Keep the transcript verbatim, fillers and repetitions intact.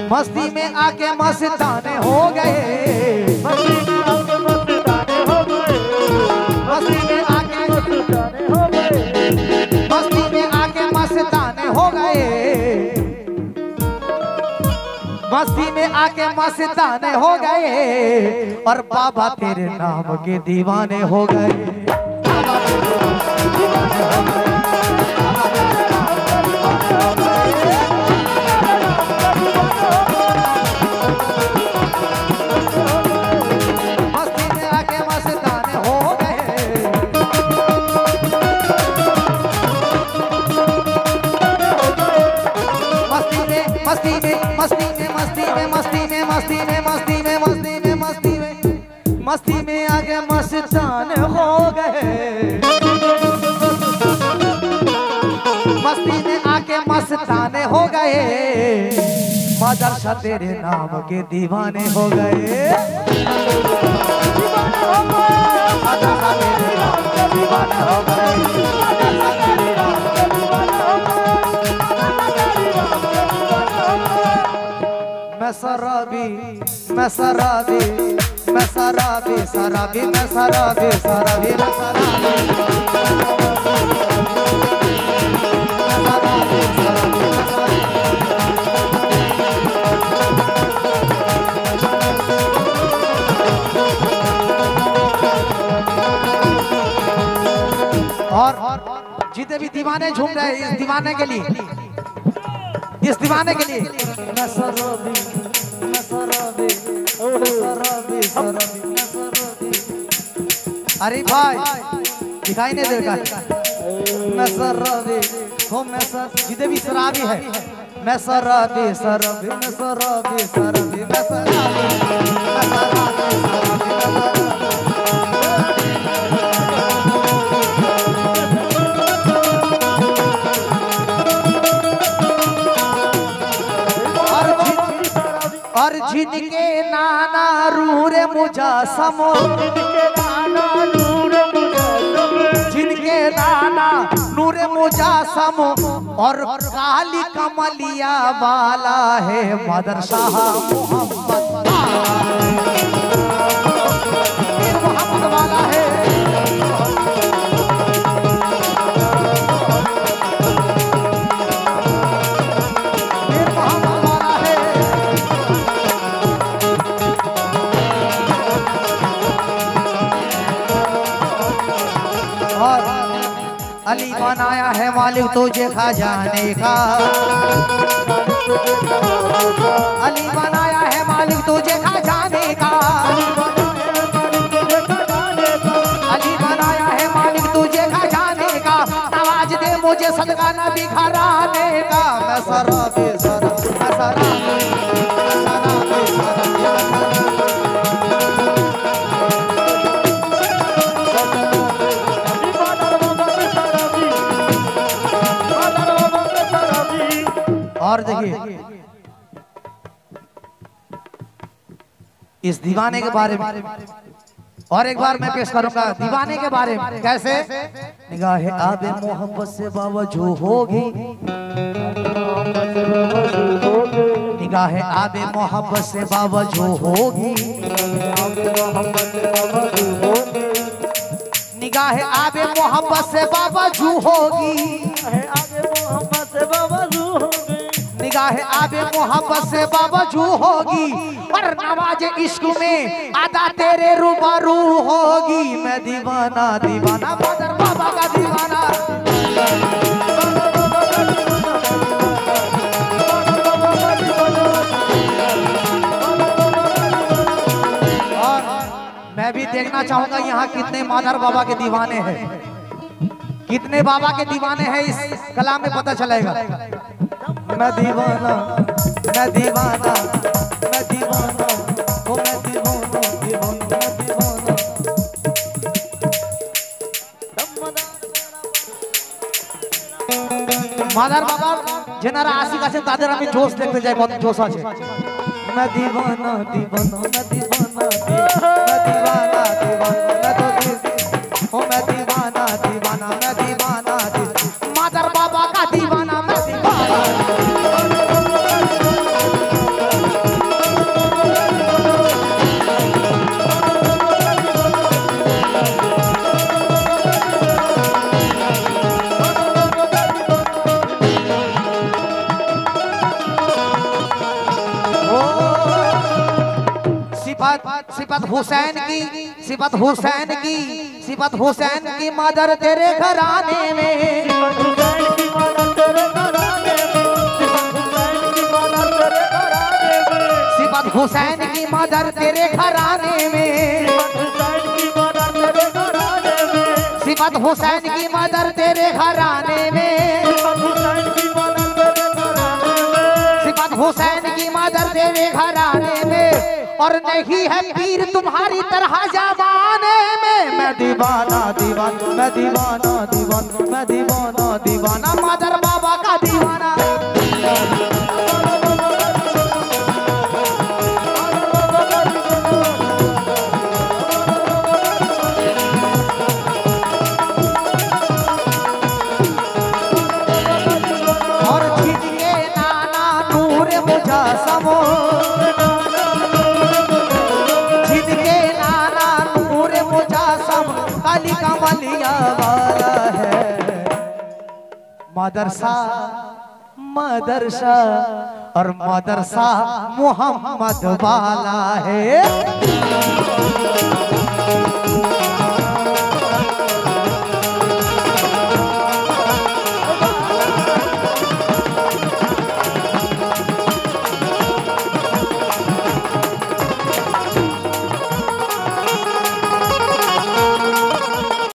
मस्ती में आके मस्ताने हो गए, मस्ती में आके मस्ताने हो गए, मस्ती में आके मस्ताने हो गए, मस्ती में आके मस्ताने हो गए, मस्ती में आके मस्ताने हो गए और बाबा तेरे नाम के दीवाने हो गए। मस्ती में आके मस्ताने हो गए, मस्ती में मस्ती में मस्ती में मस्ती में मस्ती में मस्ती में मस्ती में मस्ती में मस्ती में मस्ती में आके मस्ताने हो गए, मस्ती में आके मस्ताने हो गए, मदरसा तेरे नाम के दीवाने हो गए, मदरसा तेरे नाम के दीवाने हो गए, मदरसा तेरे नाम के दीवाने हो गए। मैं शराबी मैं शराबी मैं शराबी शराबी मैं शराबी शराबी मैं शराबी और जितने भी दीवाने झूम रहे हैं इस दीवाने के लिए, इस दीवाने के लिए मैं शराबी मैं शराबी मैं शराबी शराबी मैं शराबी। अरे भाई दिखाई नहीं देगा, मैं शराबी हो मैं सर जितने भी शराबी है मैं शराबी शराबी मैं शराबी शराबी मैं शराबी मैं शराबी शराबी और जिनके नाना रूरे मुजासमो, जिनके नाना नूरे मुजासमो और काली कमलिया वाला है मदरसा मोहम्मद मोहम्मद वाला है। अली बनाया है मालिक तुझे खजाने का, अली बनाया है मालिक तुझे खजाने का, अली बनाया है मालिक तुझे खजाने का, आवाज दे मुझे सदका नबी घराने का। मैं शराबी शराबी मैं शराबी और देखिए इस दीवाने के बारे में और एक बार मैं पेश करूंगा दीवाने के बारे में। कैसे निगाहे आबे मोहब्बत से बावजूद होगी, निगाहे आबे मोहब्बत से बावजूद होगी, निगाहे आबे मोहब्बत से बावजूद होगी, निगाहे आबे मोहब्बत से बावजूद होगी और नवाज इश्क में आदा तेरे रूबरू होगी। मैं दीवाना दीवाना मदर बाबा का दीवाना, और मैं भी देखना चाहूंगा यहाँ कितने मादर बाबा के दीवाने हैं, कितने बाबा के दीवाने हैं इस कलाम में पता चलेगा। मैं दीवाना मैं दीवाना मैं दीवाना ओ मैं दीवाना दीवाना मैं दीवाना। মাদার বাবার যেনারা আশিক আছেন তাদের আমি জোশ দেখতে যাই, কত জোশ আছে। मैं दीवाना दीवाना मैं दीवाना मैं दीवाना दीवाना मैं तो ओ मैं दीवाना दीवाना मैं दीवाना मादर बाबा का दीवाना मैं दीवाना। सिफत सिफत हुसैन की सिफत हुसैन की सिफत हुसैन की मदर तेरे घराने में सिफत हुसैन की मदर तेरे घराने में सिफत हुसैन की मदर तेरे घराने में सिफत हुसैन की मदर तेरे घराने में और नहीं है पीर तुम्हारी तरह जमाने में। मैं दीवाना दीवाना मैं दीवाना दीवाना मैं दीवाना दीवाना मदर बाबा का दीवाना। जिनके नाना नूर मुजासम काली कमलिया वाला है मदरसा मदरसा और मदरसा मोहम्मद वाला है।